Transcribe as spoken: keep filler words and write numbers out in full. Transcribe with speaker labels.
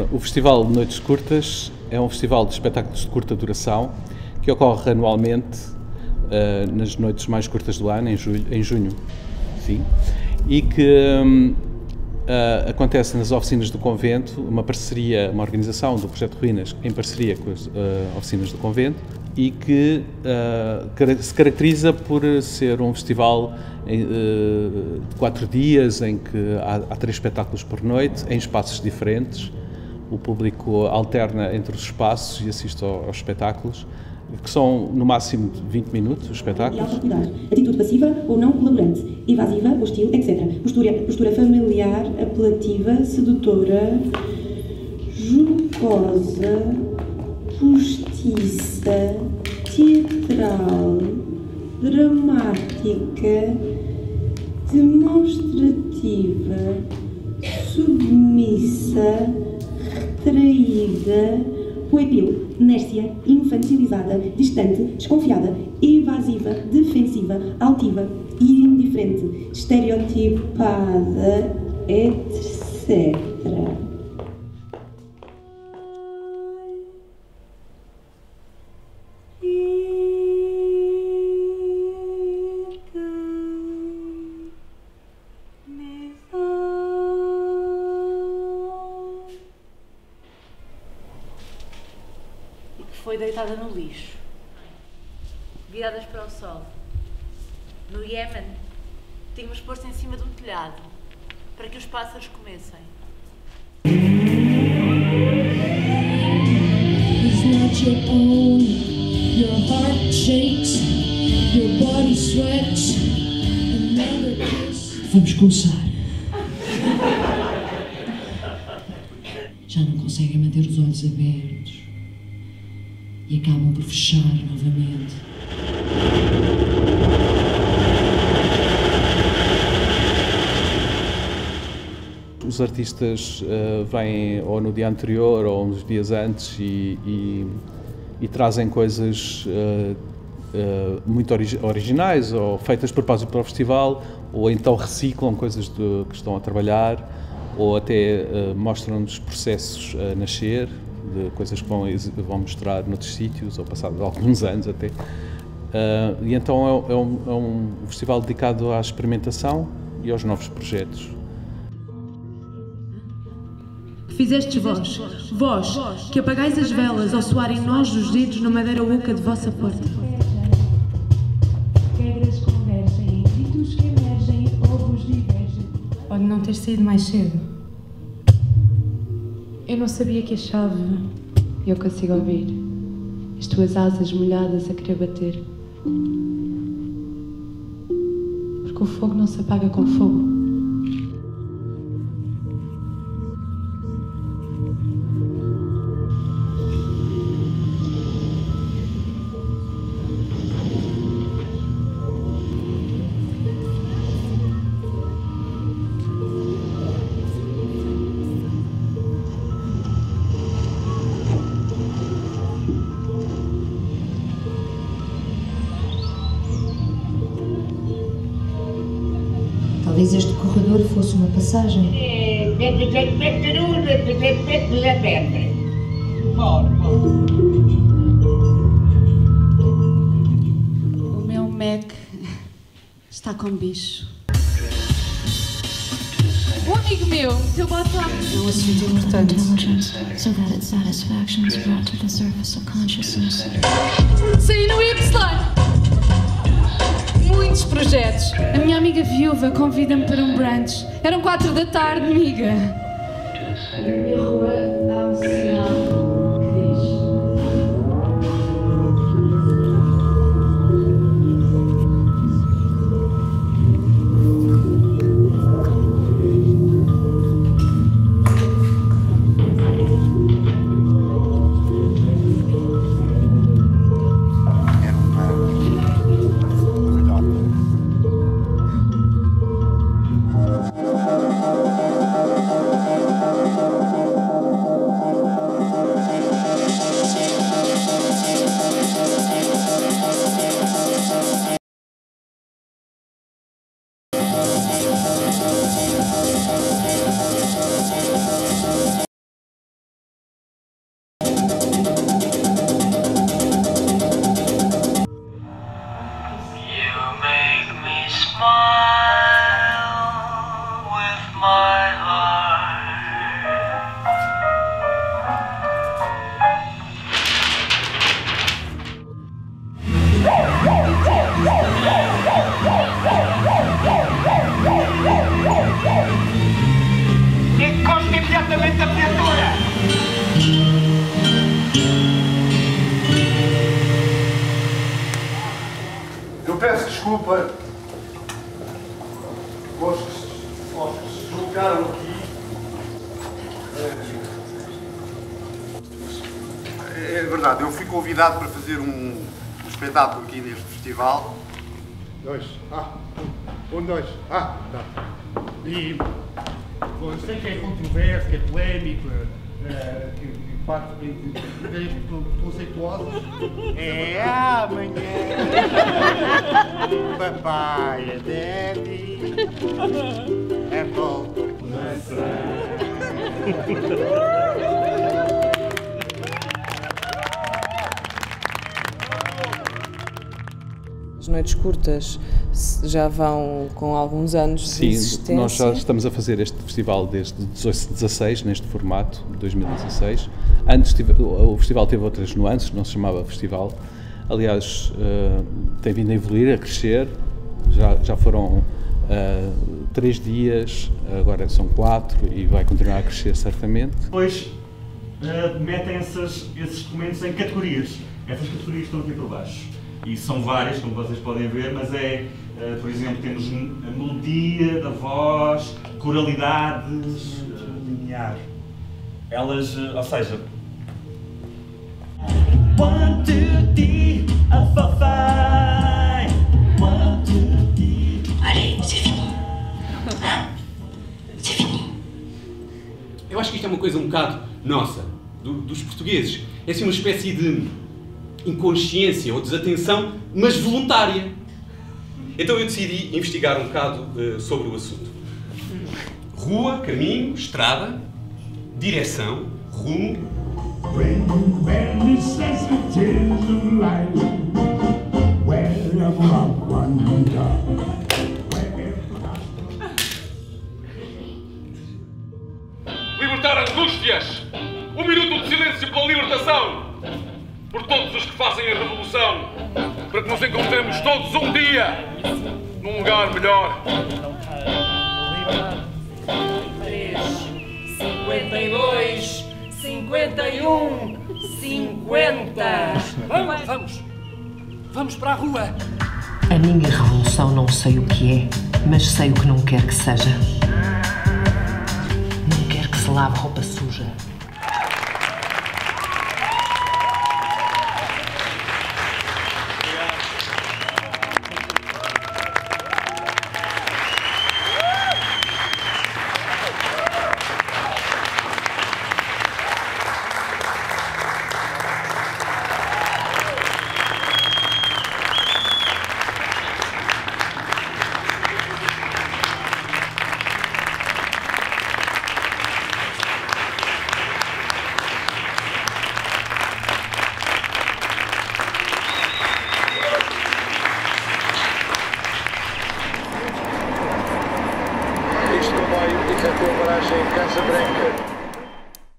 Speaker 1: O Festival de Noites Curtas é um festival de espetáculos de curta duração que ocorre anualmente uh, nas noites mais curtas do ano, em, julho, em junho, sim, e que um, uh, acontece nas oficinas do convento, uma parceria, uma organização do Projeto Ruínas em parceria com as uh, oficinas do convento, e que uh, se caracteriza por ser um festival em, uh, de quatro dias em que há, há três espetáculos por noite, em espaços diferentes. O público alterna entre os espaços e assiste aos, aos espetáculos, que são no máximo de vinte minutos os espetáculos.
Speaker 2: Atitude passiva ou não colaborante, evasiva, hostil, etcétera. Postura, postura familiar, apelativa, sedutora, jocosa, postiça, teatral, dramática, demonstrativa, submissa, retraída, pueril, néscia, infantilizada, distante, desconfiada, evasiva, defensiva, altiva, indiferente, estereotipada, etcétera.
Speaker 3: Foi deitada no lixo, viradas para o sol. No Iémen, tínhamos posto em cima de um telhado para que os pássaros comessem.
Speaker 4: Vamos começar. Já não conseguem manter os olhos abertos e acabam por fechar novamente.
Speaker 1: Os artistas uh, vêm ou no dia anterior ou uns dias antes e, e, e trazem coisas uh, uh, muito ori originais ou feitas de propósito para o festival, ou então reciclam coisas de, que estão a trabalhar, ou até uh, mostram-nos processos a nascer, de coisas que vão, vão mostrar noutros sítios, ou passados alguns anos até. Uh, e então é, é, um, é um festival dedicado à experimentação e aos novos projetos.
Speaker 5: Fizestes vós, vós, que apagais as velas ao soarem nós os dedos na madeira oca de vossa porta.
Speaker 6: Regras convergem, ritos que emergem, ovos divergem.
Speaker 5: Pode não ter saído mais cedo. Eu não sabia que a chave, eu consigo ouvir as tuas asas molhadas a querer bater. Porque o fogo não se apaga com fogo.
Speaker 7: Talvez este corredor fosse uma passagem.
Speaker 5: O meu Mac está com bicho. Um amigo meu, teu botão. É um assunto importante.
Speaker 8: So that its satisfaction is brought to the surface of consciousness.
Speaker 5: Saí no Y! Muitos projetos. A minha amiga viúva convida-me para um brunch. Eram quatro da tarde, amiga. Na minha rua há um sinal que diz:
Speaker 9: Vocês colocaram aqui. É verdade, eu fui convidado para fazer um, um espetáculo aqui neste festival. Dois. Ah, um, dois. Ah, tá. E bom, eu sei que é controverso, que é polémico, uh, que, que parte de ideias conceituosas. É amanhã. Papai, daddy. Apple.
Speaker 10: As noites curtas já vão com alguns anos de
Speaker 1: Sim,
Speaker 10: existência.
Speaker 1: nós já estamos a fazer este festival desde dois mil e dezasseis, neste formato, dois mil e dezasseis. Antes tive, o festival teve outras nuances, não se chamava festival. Aliás, uh, tem vindo a evoluir, a crescer. Já, já foram uh, três dias, agora são quatro e vai continuar a crescer certamente.
Speaker 11: Depois uh, metem essas, esses documentos em categorias. Essas categorias estão aqui por baixo. E são várias, como vocês podem ver, mas é, uh, por exemplo, temos a melodia da voz, coralidades, linear. Uh, Elas, uh, ou seja... One, two, three, a four, five. One, two, three.
Speaker 12: Allez, c'est fini. C'est fini. Eu acho que isto é uma coisa um bocado nossa, do, dos portugueses. É assim uma espécie de inconsciência ou desatenção, mas voluntária. Então eu decidi investigar um bocado uh, sobre o assunto. Rua, caminho, estrada, direção, rumo.
Speaker 13: Libertar angústias! Um minuto de silêncio pela libertação! Por todos os que fazem a revolução, para que nos encontremos todos um dia num lugar melhor.
Speaker 14: cinquenta e dois, cinquenta e um, cinquenta.
Speaker 15: Vamos, vamos. Vamos para a rua.
Speaker 4: A minha revolução não sei o que é, mas sei o que não quero que seja. Não quero que se lave roupa suja.